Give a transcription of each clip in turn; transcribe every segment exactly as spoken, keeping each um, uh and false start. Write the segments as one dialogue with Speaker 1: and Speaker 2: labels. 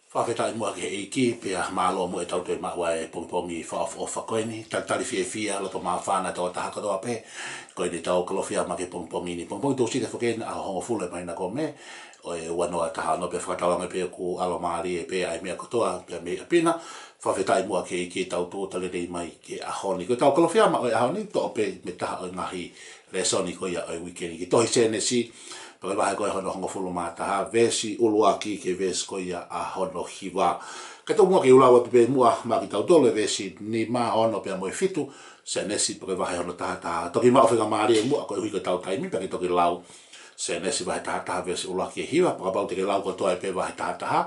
Speaker 1: whawhetai mua ke eiki, pia mālo mo e tau te maua e pongpongi whaofa koe ni, tari fia fia, loto maa whāna tau tahaka toa pe, koe ni tau kalofia ma ke pongpongi ni, pongpongi tō sita whakena a hongo fule mai na ko me, o e wanoa taha no pe whakatawanga pe ku alo maari e pe ai mea kotoa, pia mea pina, whawhetai mua ke eiki tau tō tale rei mai ke ahoni, koe tau kalofia ma o e ahoni, tō pe me taha o ngahi le soni koe ia o e wikendi, ki tohi sene si, Paka wahe koe hono hongo fulu mātaha, vesi ulua ki ke vesi koe ia a hono hiwa. Kato mua ke ulawa pepe mua ma ki tau tole vesi ni ma ono pia moe fitu, se nesi paka wahe hono taha taha. Toki mao whika maari e mua koe hui ko tau taimi, paki toki lau, se nesi wahe taha taha vesi ulua ki e hiwa, paka pau teke lau ko toa e pe wahe taha taha,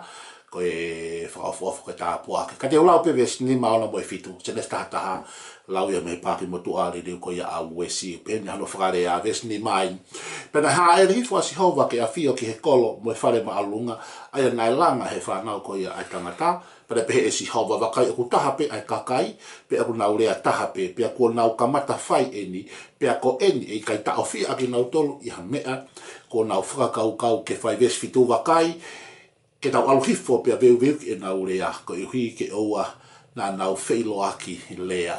Speaker 1: koe whakaofu ofu koe taha puake. Kate ulau pe vesi ni ma ono moe fitu, se nesi taha taha, lau ia mei pāki mo tuari riu ko ia a uesi, pēni hano whakare a vesi ni mai. Pena haa e rifu asi hova ke a fio ki he kolo mo e whare ma alunga, aia ngai langa he whanau ko ia ai tangata, pena pehe e si hova wakai aku taha pe ai kakai, pe aku nau rea taha pe, pe aku nau kamata whai eni, pe ako eni e kai tao fia aki nau tolu iha mea, ko nau whakakau kau ke whai vesi fitu wakai, ke tau aluhifo pe a veu veu ki e nau rea, ko ihi ke oua na nau wheilo aki lea.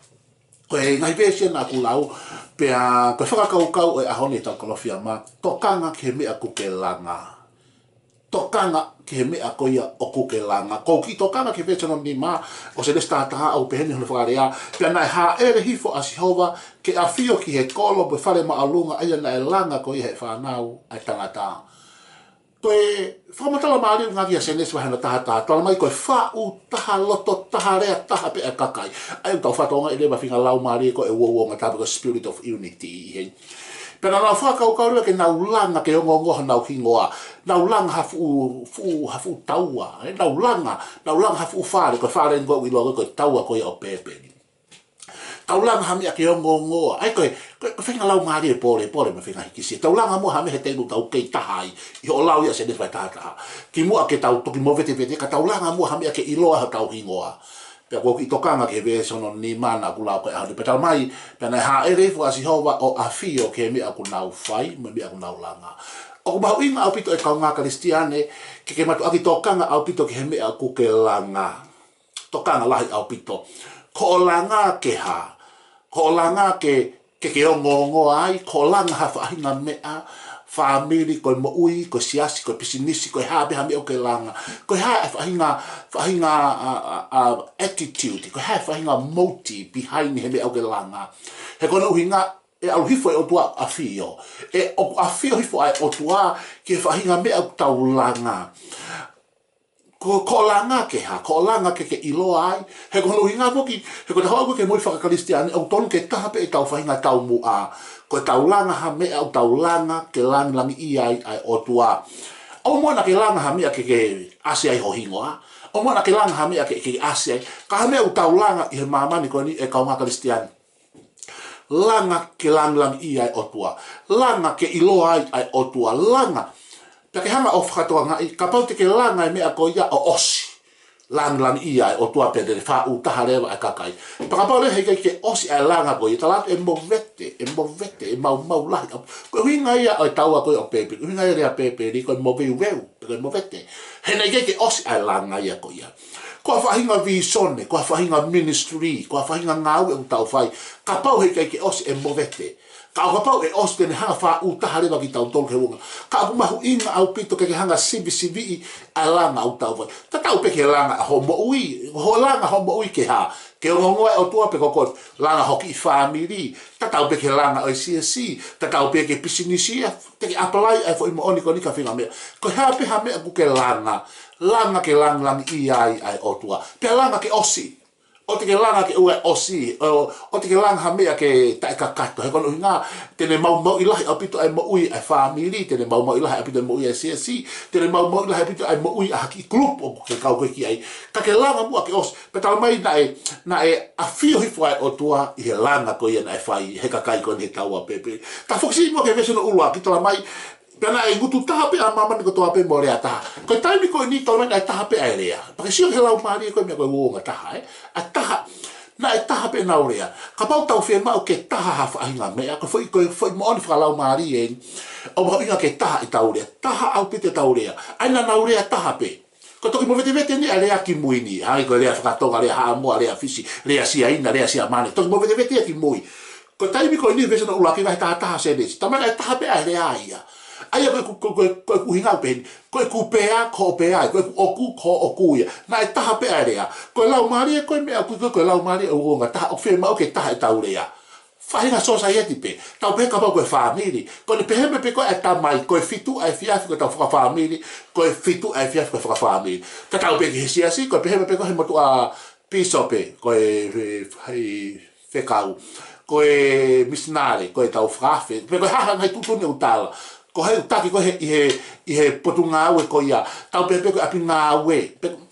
Speaker 1: Koe ngai vesi na ku lau, pea koe whakakau kau e ahoni tau kalofia ma, tokanga ke mea kuke langa. Tokanga ke mea koia o kuke langa. Kou ki tokanga ke vesi no ni ma, o se nesta taha au peheni hono whakarea, pea nai ha ere hifo asi hova, ke a fio ki he kolo, pe whare ma alunga, aia nai langa koe he whanau, ai tangata. Koe whamatala maari ngā kia senes wahena taha taha, tala mai koe whau taha loto taha rea taha pe a kakai. Ai tau whatonga i lewa whinga lau maari ko e uoonga taha ko spirit of unity. Pena nau whakau kau rea ke nau langa ke ongo ngoha nau hingoa, nau langa hafu fu hafu taua, nau langa, nau langa hafu whare, koe whare ngo i logo koe taua koe o pepe. Taulanga hami ake ongo ngoa, ai koe, koe whenga lau maari e pore, pore me whenga hikisi. Taulanga mua hami he teimu tau kei tahai, i o lau ia se nes vai taha taha. Ki mua ke tau toki mo vete vete, ka taulanga mua hami ake iloa ha tau hingoa. Pea kua ki tokanga ke vesono ni mana ku lau koe ahani. Pea tau mai, pea nai ha ere fu asi hova o afio ke mea ku nau whai, me mea ku nau langa. O ku mahu inga au pito e kau ngā karistiane, ke ke matu aki tokanga au pito ke he mea ku ke langa. Tokanga lahi au pito. Ko o langa ke ha. Ko langa ke ke ke ongo ongo ai, ko langa ha whahinga mea, whamiri, koe moui, koe siasi, koe pisinisi, koe hape hami o ke langa. Koe hae whahinga, whahinga uh, uh, attitude, koe hae whahinga moti behind he mea o ke langa. He kona uhinga, e aluhifo e otua a fio. E o a fio hifo ai otua ke whahinga mea o tau langa. Ko ko langa ke ha, ko langa ke ke iloa ai, he ko hinga poki, he ko taho ke moi whakakaristiane, au tonu ke taha pe e tau whahinga tau mua, ko tau langa ha mea au tau langa ke langi langi i ai ai o tua. Au moana ke langa ha mea ke ke ase ai ho hingoa, au moana ke langa ha mea ke ke ase ai, ka ha mea au tau langa i he mamani ko ni e kau ngā karistiane. Langa ke langi langi i ai o tua, langa ke iloa ai ai o tua, langa. Pea ke hanga o whakatoa ngai, ka pau te ke langa e mea ko ia o osi. Lang lang ia o tua pia de whau taha rewa e kakai. Paka pau le hei ke osi e langa ko ia, talat e mo vete, e mo vete, e mau mau lahi. Ko hinga ia o taua ko o pepe, ko hinga ia rea pepe, ri ko mo veu veu, ko mo vete. Hena ke ke osi e langa ia ko ia. Ko a whahinga visone, ko a whahinga ministry, ko a whahinga ngau e utau whai. Ka pau hei ke osi e mo vete. Ka au pau e os tene hanga wha u taha rewa ki tau tolu ke wunga. Ka aku mahu inga au pito ke ke hanga sivi sivi a langa au tau wai. Ta tau pe ke langa ho mo ui, ho langa ho mo ui ke ha. Ke o ngongoe o tua pe koko langa hoki i whamiri. Ta tau pe ke langa o C S C. Ta tau pe ke pisinisia. Te ke apply ai fo imo oni ko nika whinga mea. Ko hea pe ha mea ku ke langa. Langa ke lang lang i ai ai o tua. Pe langa ke osi. O te ke langa ke ue osi, o, o te ke langa ha mea ke tae kakato. He kono hinga, tene mau mau ilahi au pito ai mo ui ai whamiri, tene mau mau ilahi au pito ai mo ui ai C S C, tene mau mau ilahi au pito ai mo ui ai haki klup o ke kau koe ki ai. Ka ke langa mua ke osi, pe tala mai na e, na e a fio hifo ai o tua i he langa ko ia na e whai, he kakai ko ni he taua pepe. Ta foksi mua ke vesono ulua, ki tala mai, pena e ngutu taha pe a mamani ko toa pe mo rea taha. Koe taimi koe ni tala mai na e taha pe ai rea. Pake sio ke lau maari koe mea koe uonga taha, eh? A taha, na e taha pe nau rea. Ka pau tau whia mau ke taha ha whahinga mea. Ko foi koe foi mo oni whakalau maari e. O mau inga ke taha i tau rea. Taha au pite tau rea. Aina nau rea taha pe. ko toki mo vete vete ni ale aki muini ai ko le whakatonga le ha mo le fisi le sia ina le sia mane toki mo vete vete aki mui ko tai mi ko ni vese no ulaki vai ta ta se des tama ka ta be ale aia ai ko ko ko ko hinga pe ko ku pea ko pea ko oku ko oku ya na ta be ale ya ko la mari ko me aku ko la mari o nga ta o fe ma o ke ta ta ule ya fahinga society pe tau pe ka ba ko family ko le pe me pe ko eta mai ko fitu ai fia ko tau fa family ko fitu ai fia ko fa family ka tau pe ke sia si ko pe me pe ko he motu a piso pe ko e ai fe kau ko e misnale ko e tau frafe pe ko ha ha tu tu ne utala ko he utaki ko he he he potunga we ko ia tau pe pe ko apinga we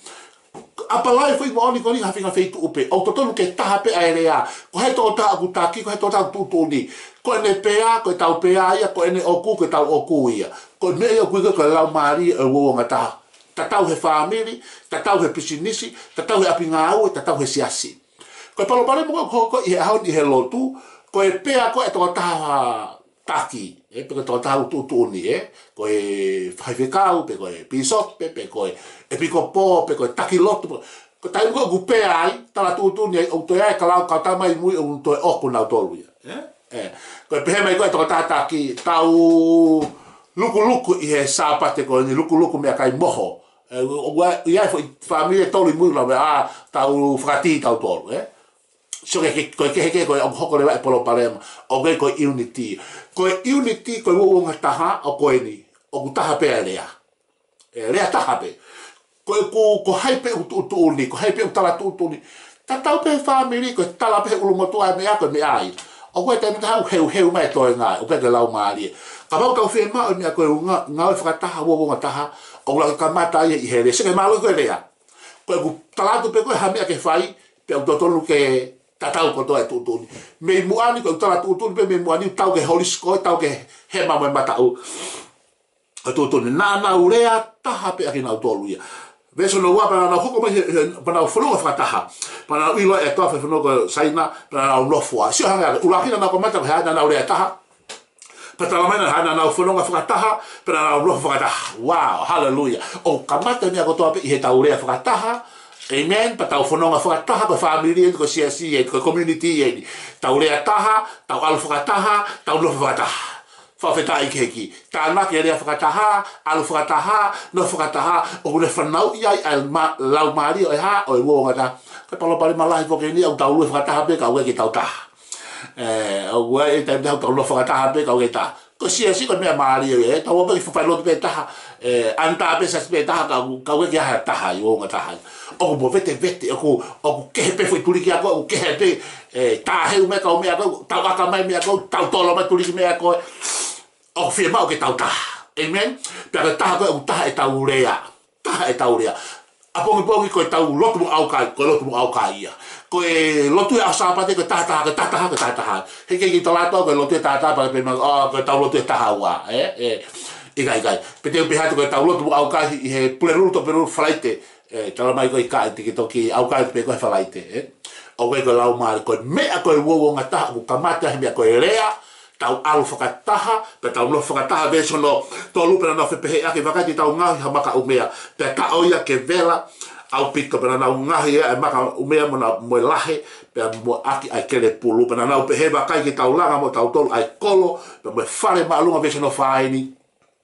Speaker 1: apalai foi mo ni ko ni hafinga feito upe o to tolu ke taha pe aerea ko he to ta ku ta ki ko he to ta tu tu ni ko ne pea ko tau pea ia ko ne oku ko tau oku ia ko me o ku ko la mari e wo ngata ta tau he family ta tau he pisinisi ta tau he apinga au ta tau he siasi ko palo pare mo ko ko i ha ni he lotu ko e pea ko e to ta taki e pe to ta tu tu ni e ko e fai fe kau pe ko e piso pe pe ko e e piko po pe ko taki lotu ko tai ko gupe ai tala tu tu ni o to ai kala ka ta mai mui o to o ko na to lu eh eh ko pe mai ko to ta taki tau luku luku i he sapate ko ni luku luku me kai moho o wa ia foi família to li mui la a tau frati tau to eh so ke ko ke ke ko o ko le vai polo palema o ke ko unity ko unity ko wo ngata ha o ko ni o taha pe lea e lea taha pe ko ko ko hai pe tu tu ni ko hai pe tala tu tu ni ta tau pe family ko tala pe ulu motu ai me ko me ai o ko te ta heu heu mai to nga o pe ke lau mari ka ba ka fe ma ni ko nga nga fa taha wo nga taha o la ka mata i hele se ke malo ko lea ko ko tala tu pe ko ha me ke fai pe o to lu ke tatau ko to e tu tu me muani ko tala tu tu pe me muani tau ke holy score tau ke he ma mo mata o tu tu na na urea taha pe aki na to luia veso no wa para na hoko me para folo fa taha para ilo e to fa no ko saina para na no fo si hanga ula kina na ko mata ha na urea taha para la mana ha na folo fa taha para na no fa taha wow hallelujah o kamata ni ko to pe he ta urea fa taha amen pa tau fononga fa taha ko family ko sia sia ko community e tau le taha tau alfa taha tau no fa taha fa fe tai keki ta na ke le fa taha alfa taha no fa taha o le fa nau ia al ma lau mari o ha o wo ngata ka palo pale malai ko ke ni au tau le fa taha pe ka we ki tau taha eh o we ta tau no fa taha pe ka we ta ko sia sia ko me mari e tau pe fa lo pe taha eh anta pe sa pe taha ka ka we ki ha taha yo ngata o mo vete vete o o ke pe foi tuli ki ako o ke pe eh ta he me ka o me ako ta ka mai me ako ta tolo mai tuli ki me ako o firma o ke ta ta amen pero ta ko ta e ta urea ta e ta urea apo me pongi ko ta lotu au kai ko lotu au kai ko e lotu a sapate ko ta ta ko ta ta ko ta ta he ke ki to la to ko lotu ta ta pa pe ma o ko ta lotu ta hawa eh eh igai igai pe te pe ha ko ta lotu au kai he pulero to pero flaite eh tala mai ko i ka te ki toki au ka pe ko falaite eh o we ko lau mal ko me a ko wo nga ta ku kamata me ko rea tau alu fakataha pe tau no fakataha ve sono to lu pe na fe pe a ke vakati tau nga ha maka o mea pe ka o ya ke vela au pito pe na nga ha maka o mea mo na mo lahe pe mo aki ai kele pulu pe na pe he va kai ke tau langa mo tau tol ai kolo pe mo fare ma lunga ve sono faini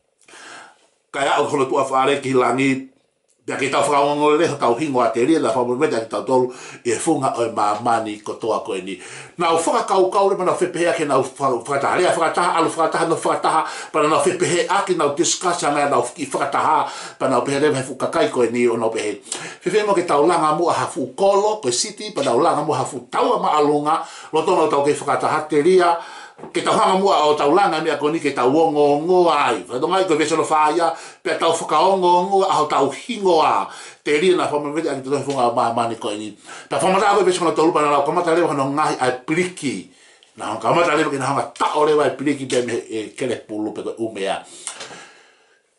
Speaker 1: kaya o holo tu afare ki langi ya que tau whakaongo le tau hingo a te ria la whamu mea ki tau tolu i e funga o e maamani ko toa koe ni. Nau whakakau kau le mana whepehea ke nau whakataha rea whakataha alu whakataha no whakataha pana nau whepehea ki nau discussion mea nau i whakataha pana nau pehe rewa he whukakai koe ni o nau pehe. Whewhe mo ke tau langa mua hafu kolo koe city pana nau langa mua hafu taua maalunga loto nau tau ke whakataha te ria ke tau hanga mua o tau langa mea koni ke tau ongo ongo ai. Whadongai koe vesono whaia pe tau whakaongo ongo aho tau hingo a te ria na whamawete aki te tohi whunga maamani koe ni. Ta whamata koe vesono tau lupa na lau kamata rewa hano ngahi ai piliki. Na hong kamata rewa ki na honga tao rewa ai piliki pe me e kele pulu pe koe umea.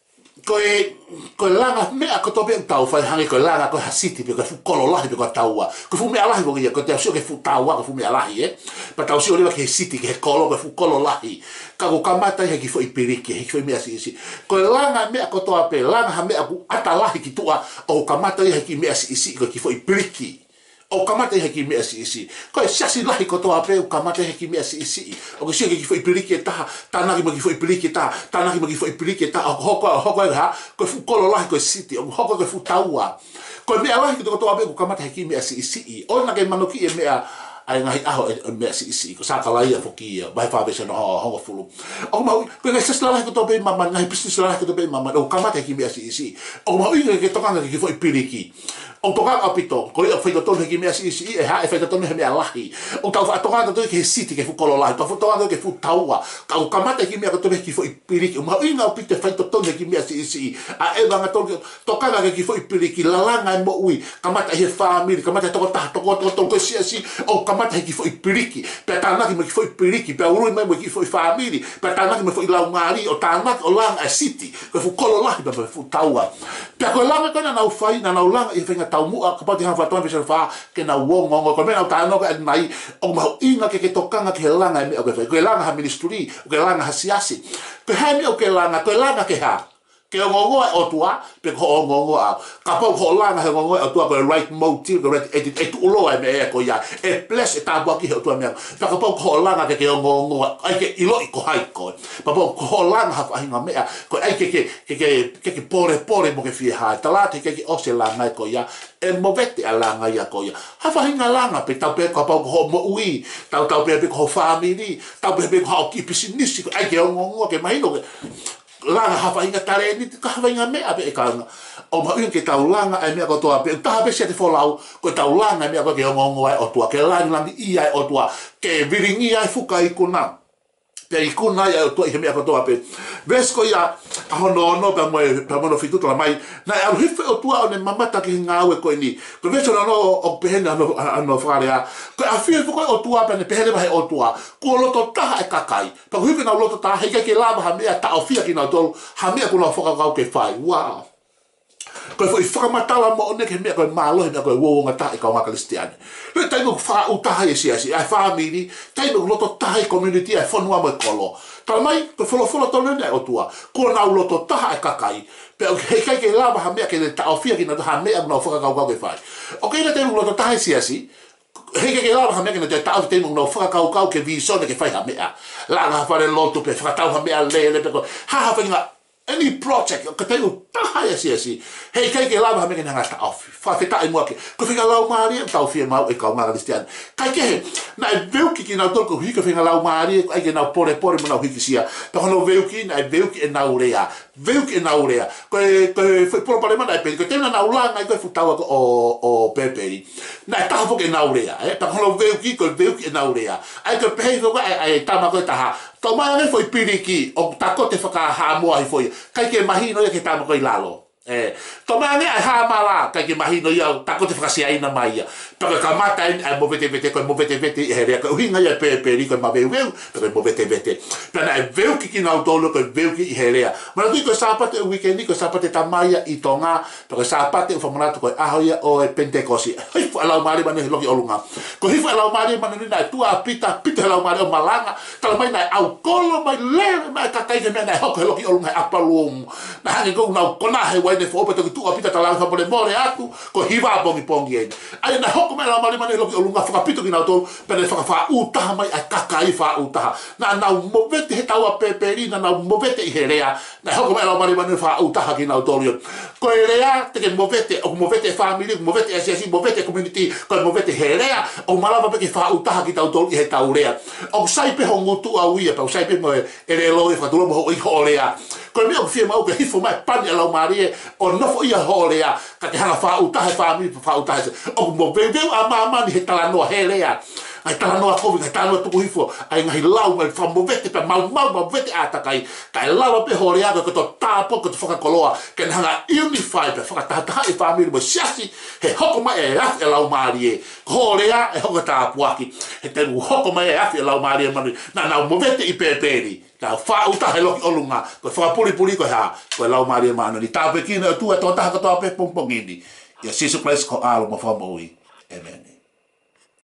Speaker 1: koe koe langa mea ko tope tau fai hangi koe langa koe hasiti pe koe fu kolo lahi pe koe taua koe fu mea lahi ko kia koe te asio ke fu taua koe fu mea lahi e pa tau sio lewa ke siti ke kolo koe fu kolo lahi ka ko kamata he ki fo ipiriki he ki fo mea si isi koe langa mea ko toa pe langa ha mea ku ata lahi ki tua o kamata he ki mea si isi koe ki fo ipiriki o kamata he ki mea si isi koe siasi lahi ko toa pe o kamata he ki mea si isi o ke sio ke ki fo ipiriki e taha tanaki mo ki fo ipiriki e taha tanaki mo ki fo ipiriki e taha o hoko hoko e ha koe fu kolo lahi koe siti o hoko koe fu taua koe mea lahi ko toa pe o kamata he ki mea si isi o na ke manoki e mea ai ngai aho e mea si isi ko saka lai a foki ia vai fa bese no hongo fulu o ma ko ngai sesla lai ko to be mama ngai business lai ko to be mama o kamata ki mea si isi o ma inga ke tokanga ki fo ipiriki o toka apito ko ia feito tonu ki mea si isi e ha e feito tonu he mea lahi o tau fa toka to ki siti ke fu kolo lai to fu toka ke fu taua ka o kamata ki mea ko to be ki fo ipiriki o ma inga apito feito tonu ki mea si isi a e banga to tokanga ki fo ipiriki la langa mo ui kamata he family kamata to ta to to to ko si isi o kamata ki fo ipiriki pe tanaki mo ki fo ipiriki pe uru mai mo ki fo family pe tanaki mo fo ila ngari o tanaki o langa a city ko fu kolo lahi pe fu taua pe ko langa ko na na ufai na na langa i fenga tau mu ka pati ha fa ton pe fa ke na wongo ngo ko me na tano ka mai o ma inga ke ke tokanga ke langa me o ke ko langa ha ministry o ke langa ha siasi pe ha me o ke langa ko langa ke ha ke ngongo o tua pe ko ngongo a ka po ko langa he ngongo o tua ko right motive ko right edit et ulo e me ko ya e plus e tabo ki o tua me pa ka po ko langa ke ke ngongo ai ke ilo i ko hai ko pa po ko langa ha fa me ko ai ke ke ke ke ke pore pore mo ke fi ha tala te ke ke o se langa ko ya e movete a langa ya ko ya ha fa hinga langa pe tau pe ko po ko mo ui tau tau pe ko family tau pe ko ki business ko ai ke ngongo ke mai no langa hafa inga tare ni ka hafa inga me abe ka o ma inga ke tau langa ai me ko toa pe ta be se te folau ko tau langa me ko ke ngongo ai o tua ke langa langa ia o tua ke viringi ai fuka i kuna pe i kuna ai o tua i me ko toa pe vesko ia a hono no pe mo pe mo no fitu la mai na a hife o tua o ne mamata ki ngawe ko ni ko veso no o pe na no no farea ko a fie ko o tua pe ne pe hele ba o tua ko lo to ta e kakai pa hife na lo to ta he ke lava ha me ta o fia ki na tol ha me ko no foka ka ke fai wow ko foi whakamatala mo ne ke me ko malo me ko wo nga ta e ka nga kristiane le tai no fa u ta e sia sia family tai no loto ta e community e fonu mo kolo ta mai ko folo folo to ne o tua ko na loto ta e kakai pe he kai ke lava ha me ke ta o fia ki na ha me no foka ka ka fai o ke le tai no loto ta e sia sia he ke lava ha me ke te ta o te no foka ka ka ke vi so ke fai ha me la nga fa le loto pe fa ta ha me le le pe ko ha ha fa any project que tenho tá assim assim hey kai ke lava me que nanga tá off fa fe tá mo que ko fica lá o mari tá o firma e ka nga cristiano kai ke na veu que na to ko fica fica lá o mari ai que na pore pore mo na fica sia tá no veu que na veu que na urea veu que na urea ko ko foi por problema na pe que tem na ula ngai ko futava o o pepe na tá fo que na urea eh tá no veu que ko veu que na urea ai que pe ko ai tá ma ko tá toma ne foi piriki o tako te whaka hamoa i foi kai ke mahino ia ke tamo koi lalo eh toma ne ai ha mala kai ke mahino ia tako te whaka siaina mai ia pero ka mata ai mo vete vete ko mo vete vete e rea ko hinga ia pe pe ko ma veu veu pero mo vete vete pero ai veu ki ki na tolo ko veu ki herea ma tu ko sapate weekend ko sapate tamaya i tonga pero sapate o formato ko ahoia o e pentecosi ai fa la mari mane loki olunga ko hi fa la mari mane na tu a pita pita la mari o malanga tala mai na au kolo mai le mai ka kai ke me na hoko loki olunga apalum na hangi ko na kona he wai de fo pe tu a pita tala fa por more atu ko hi va pongi pongi ai na hoko mai la mari mane loki olunga fa pito ki na to pe fa fa u ta mai a kakai fa u ta na na mo vete he tau a peperi na na mo vete i herea na hoko mai la mari mane fa u ta ki na to ko herea te ke mo vete o mo vete family mo vete asi mo vete community ko mo vete herea o malava pe ke fa u ta ki ta to i he tau rea o sai pe hongu tu a uia pe sai pe mo ele lo e fa tu mo i horea ko me o fie mau ke hifo mai pani la mari o no fo ia horea ka te hanga fa u ta he family fa u ta o mo vete a mama ni he tala no herea ai tala noa kovi kai tala noa tuku hifo ai ngai lau mai whamu vete pe mau mau mau vete ata kai kai lava pe hore aga ko to tapo ko to whakakoloa ke hanga unify pe whakatataha e whamiri mo siasi he hoko mai e afi e lau maari e hore a e hoko tāpuaki he tenu hoko mai e afi e lau maari e manu na nau mo vete i pēpēri ka wha uta he loki olunga ko whakapuri puri ko ha ko lau maari e manu ni tāpe kina tu e tō taha katoa pe pongpongini ia sisu Christ ko alo mo whamui amen.